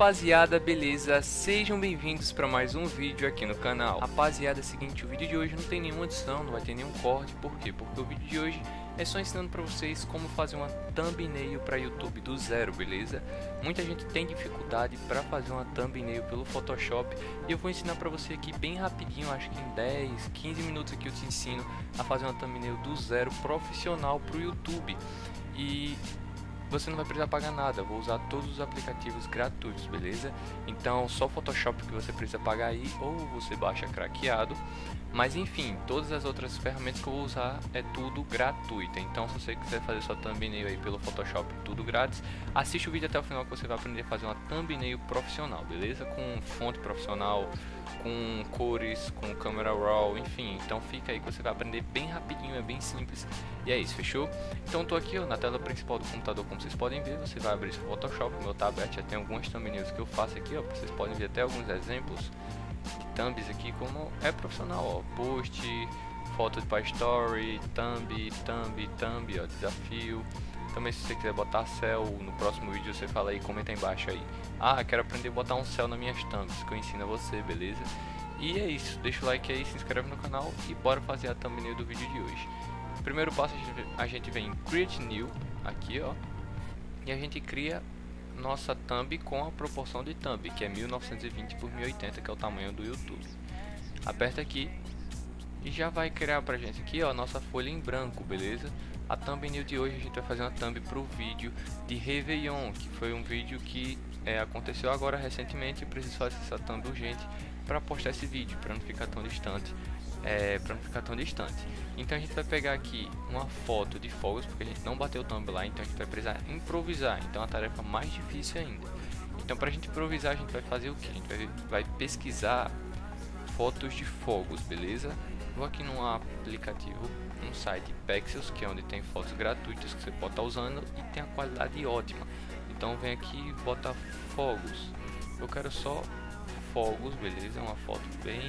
rapaziada, beleza? Sejam bem-vindos para mais um vídeo aqui no canal. Rapaziada, é o seguinte, o vídeo de hoje não tem nenhuma edição, não vai ter nenhum corte. Por quê? Porque o vídeo de hoje é só ensinando para vocês como fazer uma thumbnail para YouTube do zero, beleza? Muita gente tem dificuldade para fazer uma thumbnail pelo Photoshop e eu vou ensinar para você aqui bem rapidinho, acho que em 10, 15 minutos aqui eu te ensino a fazer uma thumbnail do zero profissional para o YouTube. E você não vai precisar pagar nada, vou usar todos os aplicativos gratuitos, beleza? Então só o Photoshop que você precisa pagar aí, ou você baixa craqueado. Mas enfim, todas as outras ferramentas que eu vou usar é tudo gratuito. Então se você quiser fazer sua thumbnail aí pelo Photoshop, tudo grátis, assiste o vídeo até o final que você vai aprender a fazer uma thumbnail profissional, beleza? Com fonte profissional, com cores, com câmera raw, enfim. Então fica aí que você vai aprender bem rapidinho, é bem simples. E é isso, fechou? Então tô aqui ó, na tela principal do computador, como vocês podem ver. Você vai abrir seu Photoshop, meu tablet já tem algumas thumbnails que eu faço aqui ó, vocês podem ver até alguns exemplos de thumbs aqui como é profissional ó, post, foto para story, thumb, ó, desafio. Também se você quiser botar céu no próximo vídeo, você fala aí, comenta aí embaixo aí. Ah, quero aprender a botar um céu nas minhas thumbs, que eu ensino a você, beleza? E é isso, deixa o like aí, se inscreve no canal e bora fazer a thumbnail do vídeo de hoje. Primeiro passo, a gente vem em Create New, aqui ó, e a gente cria nossa thumb com a proporção de thumb, que é 1920 por 1080, que é o tamanho do YouTube. Aperta aqui e já vai criar pra gente aqui ó, nossa folha em branco, beleza? A thumbnail de hoje a gente vai fazer uma thumb pro vídeo de Réveillon, que foi um vídeo que aconteceu agora recentemente. Eu preciso fazer essa thumb urgente para postar esse vídeo, para não ficar tão distante. Então a gente vai pegar aqui uma foto de fogos, porque a gente não bateu thumb lá, então a gente vai precisar improvisar. Então é uma tarefa mais difícil ainda. Então para a gente improvisar a gente vai fazer o que? A gente vai pesquisar fotos de fogos, beleza? Vou aqui num aplicativo, no site Pexels, que é onde tem fotos gratuitas que você pode estar usando e tem a qualidade ótima. Então vem aqui e bota fogos. Eu quero só fogos, beleza? Uma foto bem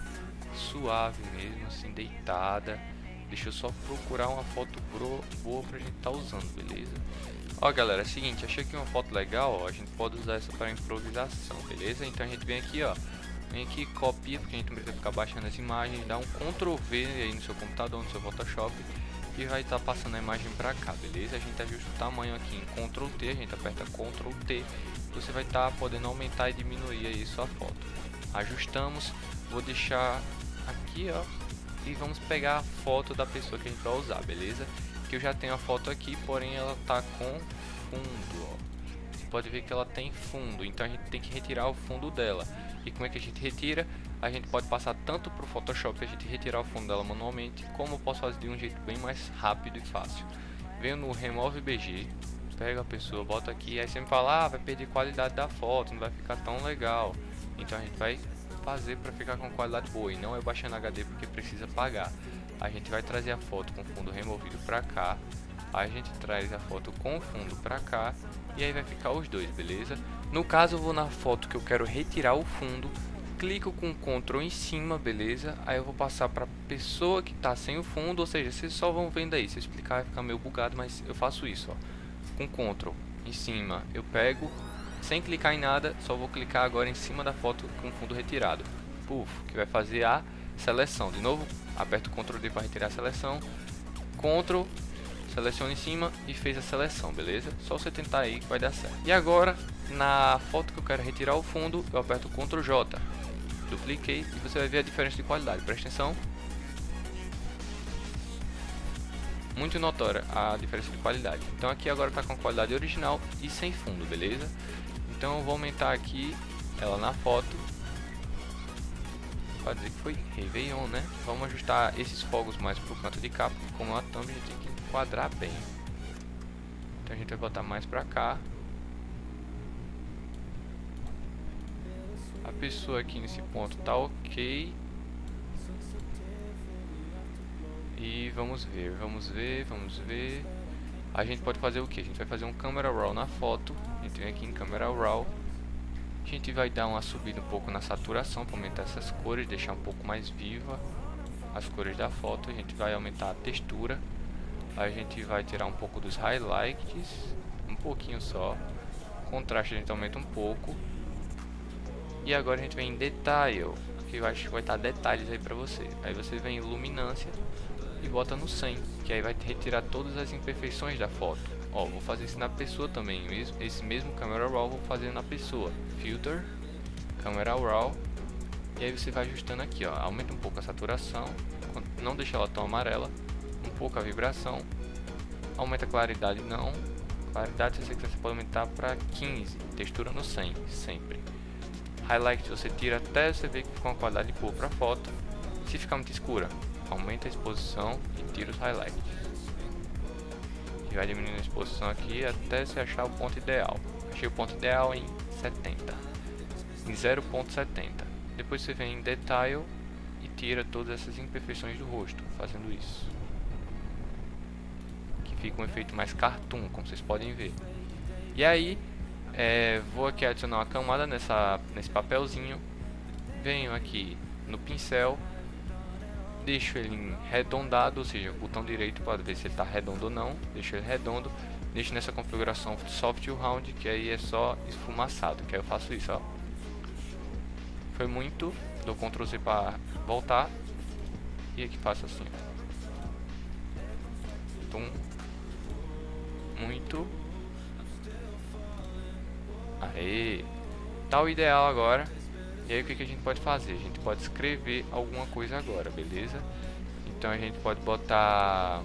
suave mesmo, assim, deitada. Deixa eu só procurar uma foto boa pra gente estar usando, beleza? Ó galera, é o seguinte, achei aqui uma foto legal, ó, a gente pode usar essa para improvisação, beleza? Então a gente vem aqui ó, vem aqui, copia, porque a gente não precisa ficar baixando as imagens, dá um Ctrl V aí no seu computador, no seu Photoshop, e vai estar passando a imagem para cá, beleza? A gente ajusta o tamanho aqui em Ctrl T, a gente aperta Ctrl T, você vai estar podendo aumentar e diminuir aí sua foto. Ajustamos, vou deixar aqui ó, e vamos pegar a foto da pessoa que a gente vai usar, beleza? Que eu já tenho a foto aqui, porém ela tá com fundo, ó. Você pode ver que ela tem fundo, então a gente tem que retirar o fundo dela. E como é que a gente retira? A gente pode passar tanto para o Photoshop, a gente retirar o fundo dela manualmente, como eu posso fazer de um jeito bem mais rápido e fácil. Venho no Remove BG, pega a pessoa, bota aqui, aí você me fala, ah, vai perder qualidade da foto, não vai ficar tão legal. Então a gente vai fazer para ficar com qualidade boa e não é baixando HD porque precisa pagar. A gente vai trazer a foto com fundo removido para cá, a gente traz a foto com fundo para cá e aí vai ficar os dois, beleza? No caso eu vou na foto que eu quero retirar o fundo, clico com Ctrl em cima, beleza? Aí eu vou passar para pessoa que tá sem o fundo, ou seja, vocês só vão vendo aí, se eu explicar vai ficar meio bugado, mas eu faço isso ó, com Ctrl em cima eu pego, sem clicar em nada, só vou clicar agora em cima da foto com fundo retirado, puf, que vai fazer a seleção. De novo, aperto Ctrl D para retirar a seleção, Ctrl, seleciona em cima e fez a seleção, beleza? Só você tentar aí que vai dar certo. E agora, na foto que eu quero retirar o fundo, eu aperto Ctrl J, dupliquei e você vai ver a diferença de qualidade. Presta atenção. Muito notória a diferença de qualidade. Então aqui agora está com a qualidade original e sem fundo, beleza? Então eu vou aumentar aqui ela na foto. Pode dizer que foi Réveillon, né? Vamos ajustar esses fogos mais pro canto de cá, porque como a thumb a gente tem que enquadrar bem. Então a gente vai botar mais pra cá. A pessoa aqui nesse ponto tá ok. E vamos ver. A gente pode fazer o que? A gente vai fazer um Camera Raw na foto. A gente vem aqui em Camera Raw. A gente vai dar uma subida um pouco na saturação para aumentar essas cores, deixar um pouco mais viva as cores da foto. A gente vai aumentar a textura. A gente vai tirar um pouco dos highlights, um pouquinho só. O contraste a gente aumenta um pouco. E agora a gente vem em Detail, que eu acho que vai estar detalhes aí pra você. Aí você vem em Luminância e bota no 100, que aí vai retirar todas as imperfeições da foto. Ó, vou fazer isso na pessoa também, esse mesmo Camera Raw vou fazer na pessoa. Filter, Camera Raw, e aí você vai ajustando aqui, ó. Aumenta um pouco a saturação, não deixa ela tão amarela, um pouco a vibração, aumenta a claridade não. Claridade, se você quiser, você pode aumentar para 15, textura no 100, sempre. Highlight você tira até você ver que fica uma qualidade boa para foto. Se ficar muito escura, aumenta a exposição e tira os highlights. E vai diminuindo a exposição aqui até você achar o ponto ideal. Achei o ponto ideal em 70, em 0.70. Depois você vem em Detail e tira todas essas imperfeições do rosto, fazendo isso. Que fica um efeito mais cartoon, como vocês podem ver. E aí, vou aqui adicionar uma camada nesse papelzinho. Venho aqui no pincel, deixo ele arredondado, ou seja, o botão direito para ver se ele está redondo ou não. Deixo ele redondo, deixo nessa configuração Soft to Round, que aí é só esfumaçado, que aí eu faço isso, ó. Foi muito, dou Ctrl Z para voltar e aqui faço assim, tum, muito. Aê, tá o ideal agora. E aí o que a gente pode fazer? A gente pode escrever alguma coisa agora, beleza? Então a gente pode botar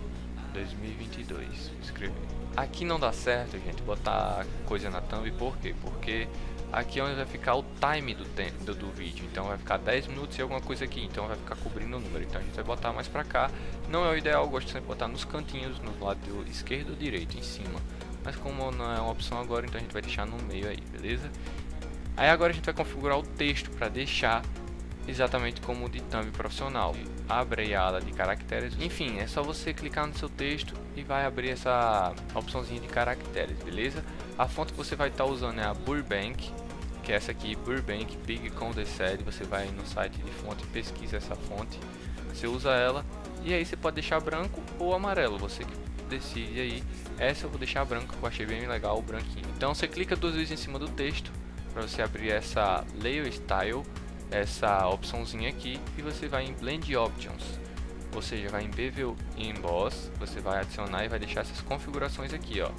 2022, escrever. Aqui não dá certo, gente, botar coisa na thumb, por quê? Porque aqui é onde vai ficar o time do vídeo, então vai ficar 10 minutos e alguma coisa aqui, então vai ficar cobrindo o número. Então a gente vai botar mais pra cá, não é o ideal, eu gosto sempre de botar nos cantinhos, no lado esquerdo ou direito, em cima. Mas como não é uma opção agora, então a gente vai deixar no meio aí, beleza? Aí agora a gente vai configurar o texto para deixar exatamente como o de thumb profissional. Abre a ala de caracteres, enfim, é só você clicar no seu texto e vai abrir essa opçãozinha de caracteres, beleza? A fonte que você vai estar usando é a Burbank, que é essa aqui, Burbank Big Condensed. Você vai no site de fonte e pesquisa essa fonte, você usa ela e aí você pode deixar branco ou amarelo, você que decide aí. Essa eu vou deixar branco, que eu achei bem legal o branquinho. Então você clica duas vezes em cima do texto para você abrir essa Layer Style, essa opçãozinha aqui, e você vai em Blend Options, ou seja, vai em Bevel e Emboss, você vai adicionar e vai deixar essas configurações aqui, ó,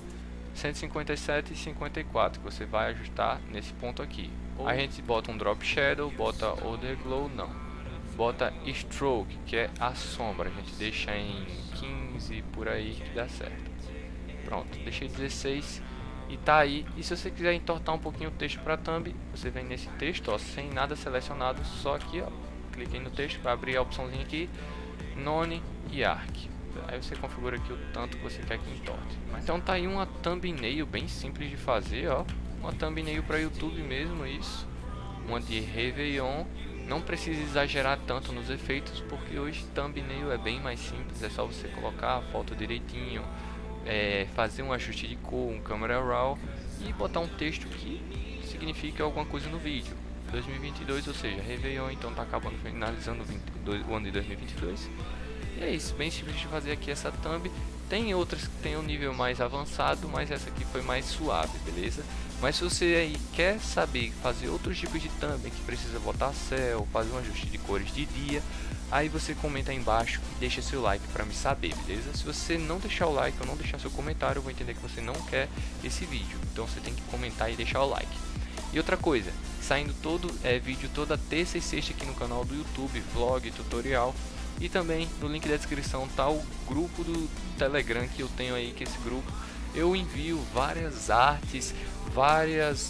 157 e 54, que você vai ajustar nesse ponto aqui. A gente bota um Drop Shadow, bota Other Glow, não, bota Stroke, que é a sombra, a gente deixa em 15 por aí que dá certo. Pronto, deixei 16 e tá aí. E se você quiser entortar um pouquinho o texto para thumb, você vem nesse texto, ó, sem nada selecionado, só aqui, ó, cliquei no texto para abrir a opçãozinha aqui, None e Arc. Aí você configura aqui o tanto que você quer que entorte. Então tá aí uma thumbnail bem simples de fazer, ó, uma thumbnail para YouTube mesmo, isso, uma de Réveillon. Não precisa exagerar tanto nos efeitos, porque hoje thumbnail é bem mais simples, é só você colocar a foto direitinho, fazer um ajuste de cor, um Camera Raw e botar um texto que significa alguma coisa no vídeo. 2022, ou seja, Réveillon, então tá acabando, finalizando o ano de 2022. E é isso, bem simples de fazer aqui essa thumb. Tem outras que tem um nível mais avançado, mas essa aqui foi mais suave, beleza? Mas se você aí quer saber fazer outros tipos de thumb que precisa botar céu, fazer um ajuste de cores de dia, aí você comenta aí embaixo e deixa seu like para me saber, beleza? Se você não deixar o like ou não deixar seu comentário, eu vou entender que você não quer esse vídeo. Então você tem que comentar e deixar o like. E outra coisa, saindo vídeo toda terça e sexta aqui no canal do YouTube, vlog, tutorial. E também no link da descrição tá o grupo do Telegram que eu tenho aí, que esse grupo eu envio várias artes, vários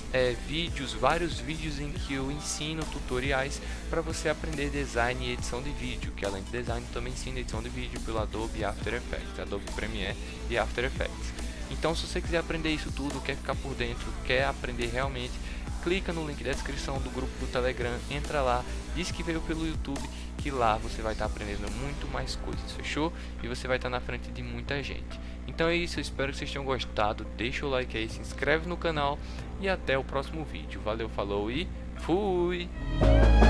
vídeos em que eu ensino tutoriais para você aprender design e edição de vídeo, que além de design também ensina edição de vídeo pelo Adobe After Effects, Adobe Premiere e After Effects. Então se você quiser aprender isso tudo, quer ficar por dentro, quer aprender realmente, clica no link da descrição do grupo do Telegram, entra lá, diz que veio pelo YouTube, que lá você vai estar aprendendo muito mais coisas, fechou? E você vai estar na frente de muita gente. Então é isso, eu espero que vocês tenham gostado, deixa o like aí, se inscreve no canal e até o próximo vídeo. Valeu, falou e fui!